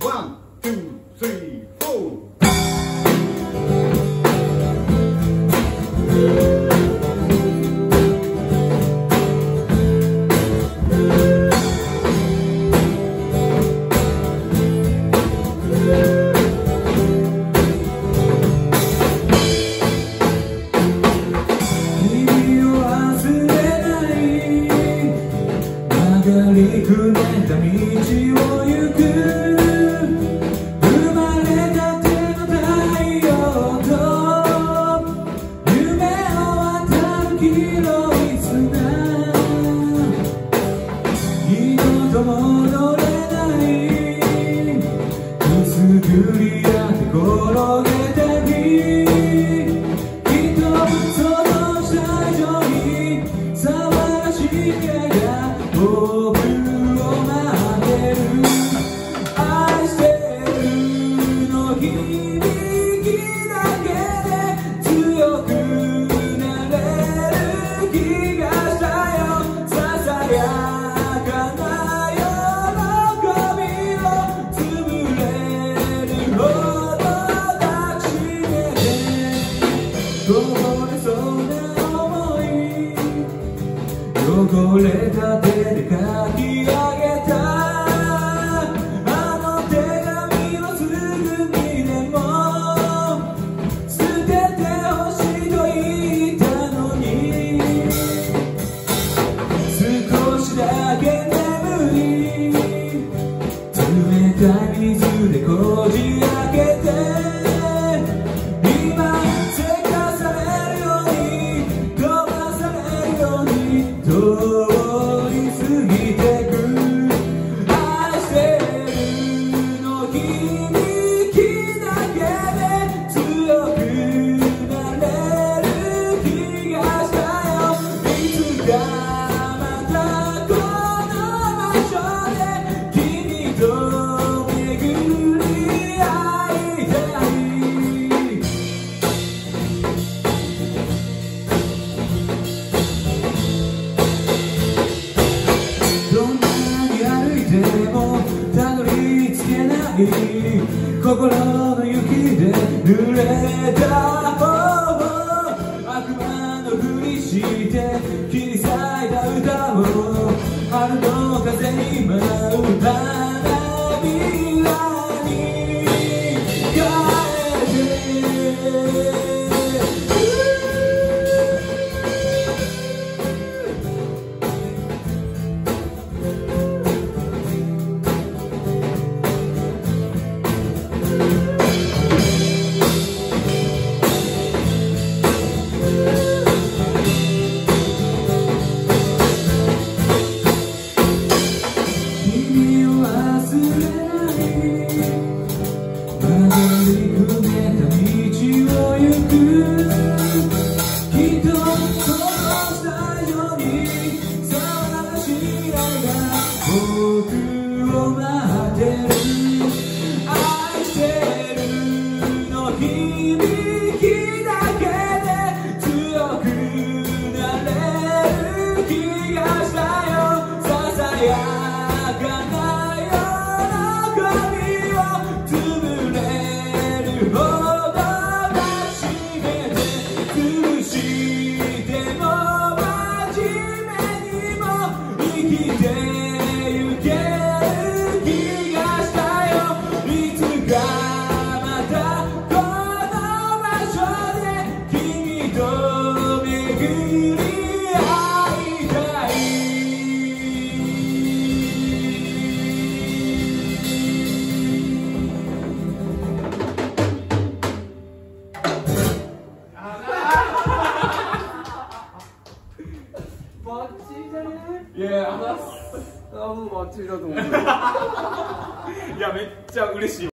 ワン、ツー、スリー、フォー。 くねた道を行く生まれたての太陽と夢を渡る黄色い砂二度と戻れない薄暗やって転げたりきっとその最初に騒がしげが僕を待ってる愛してるの響きだけで強くなれる気がしたよささやかな喜びを潰れるほど抱きしめてこぼれそうな想い汚れた手で書き上げたあの手紙をすぐにでも捨ててほしいと言ったのに少しだけ眠い冷たい水でこじ開けて今せかされるように飛ばされるように通り過ぎてく愛してるの響きだけで強くなれる気がしたよいつかまたこの場所で君と巡り会いたいどんなに歩いてもたどり着けない心の雪で濡れた方悪魔のふりして切り裂いた歌を春の風に舞う花びらに変えて僕を待ってる愛してるの響きだけで強くなれる気がしたよささやかな喜びを潰れるほど抱きしめて苦しいでも真面目にも生きていや、もうバッチリだと思う。 いや、めっちゃ嬉しい。